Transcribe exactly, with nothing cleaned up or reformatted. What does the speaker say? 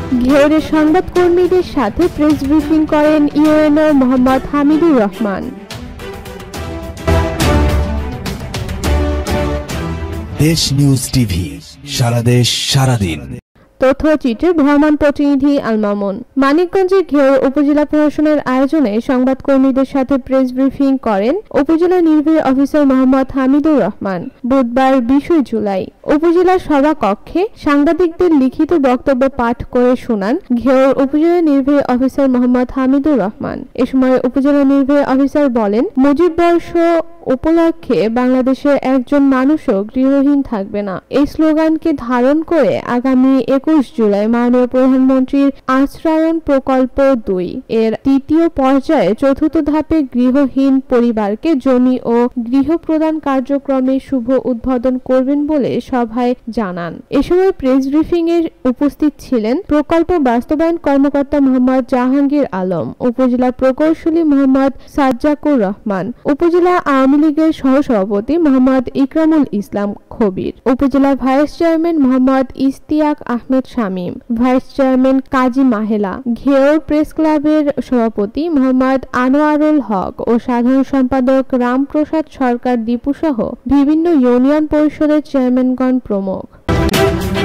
ঘেউরে সংবাদকর্মীদের সাথে press briefing করেন UNO Mohammad Hamidur Rahman. Desh news TV, সারা দেশ সারাদিন। তথ্যচিত্রে ভ্রমণ প্রতিনিধি আল-মামুন। মানিকগঞ্জের ঘেউর উপজেলা প্রশাসনের আয়োজনে সংবাদকর্মীদের সাথে প্রেস ব্রিফিং করেন উপজেলা নির্বাহী অফিসার মোহাম্মদ হামিদুর রহমান বুধবার বিশে জুলাই। উপজেলা সভা কক্ষে সাংবাদিকদের লিখিত বক্তব্য পাঠ করে শোনান ঘেউর উপজেলা নির্বাহী অফিসার মোহাম্মদ হামিদুর রহমান। এ সময় উপজেলা নির্বাহী অফিসার বলেন, মুজিব বর্ষ উপলক্ষে বাংলাদেশের একজন মানুষও গৃহহীন থাকবে না, এই স্লোগানকে ধারণ করে আগামী একুশ জুলাই মাননীয় প্রধানমন্ত্রীর আশ্রয়ণ প্রকল্প দুই এর তৃতীয় পর্যায়ে চতুর্থ ধাপে গৃহহীন পরিবারকে জমি ও গৃহ প্রদান কার্যক্রমে শুভ উদ্বোধন করবেন বলে সভায় জানান। এ সময় প্রেস ব্রিফিং এ উপস্থিত ছিলেন প্রকল্প বাস্তবায়ন কর্মকর্তা মোহাম্মদ জাহাঙ্গীর আলম, উপজেলা প্রকৌশলী মোহাম্মদ সাজ্জাকুর রহমান, উপজেলা আওয়ামী লীগের সহসভাপতি Mohammad Ikramul Islam Khabir, upazila vice chairman Mohammad Istiak Ahmed Shamim, vice chairman Kazi Mahela, Gheor press ক্লাবের সভাপতি মোহাম্মদ আনোয়ারুল হক ও সাধারণ সম্পাদক রামপ্রসাদ সরকার দীপু সহ বিভিন্ন ইউনিয়ন পরিষদের চেয়ারম্যানগণ প্রমুখ।